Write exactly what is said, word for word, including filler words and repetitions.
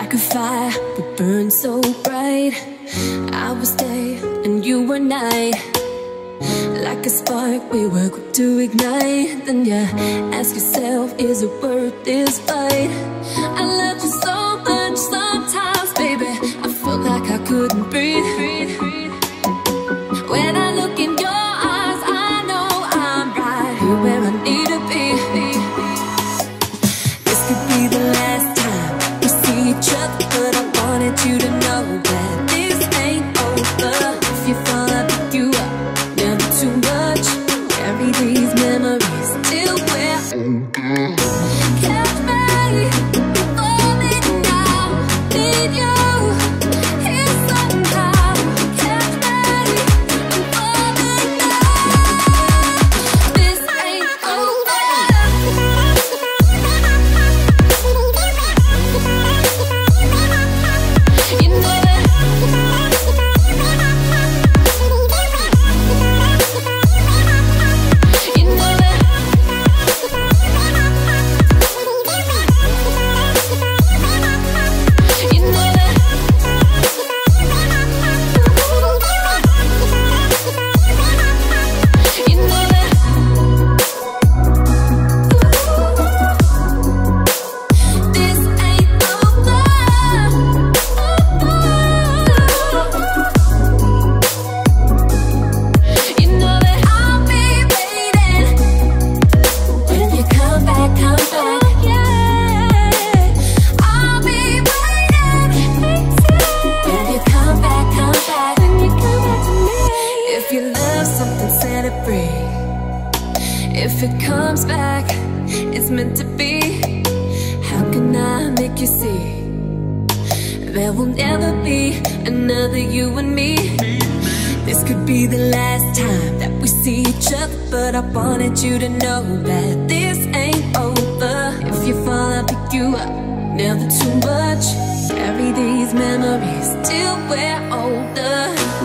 Like a fire, we burn so bright. I was day and you were night. Like a spark, we were quick to ignite. Then you ask yourself, is it worth this fight? I love you so much sometimes, baby, I felt like I couldn't breathe. When I look in your eyes, I know I'm right here where I need to be. This could be the last time we see each other, but I wanted you to know that this ain't over. If you fall, I'll pick you up, never too much. Carry these memories till we're older. Catch me, falling now, need you here somehow. Catch me, I'm falling now. This ain't over. You know it. You know it. You know it. You know it. This ain't over. You know that I'll be waiting. When you come back, come back. I'll be waiting. When you come back, come back. When you come back to me. If you love something, set it free. If it comes back, it's meant to be. How can I make you see? There will never be another you and me. This could be the last time that we see each other, but I wanted you to know that this ain't over. If you fall, I'll pick you up, never too much. Carry these memories till we're older.